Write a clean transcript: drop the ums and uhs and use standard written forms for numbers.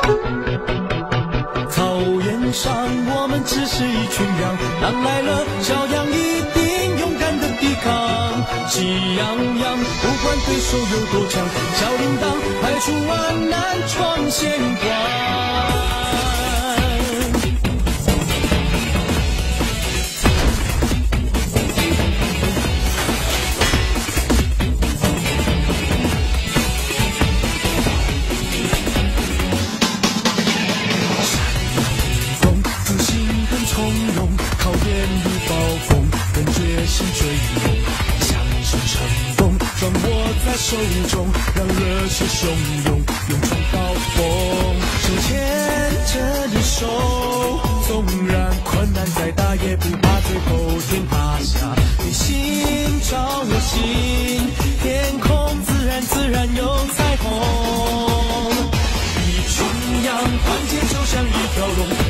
草原上我们只是一群羊，狼来了小羊一定勇敢的抵抗。喜羊羊不管对手有多强，小铃铛拍出万难闯险关。考验如暴风，更决心追梦，相信成功掌握在手中，让热血汹涌，勇闯高峰。手牵着你手，纵然困难再大也不怕，最后天塌下，你心照我心，天空自然有彩虹。一群羊团结就像一条龙。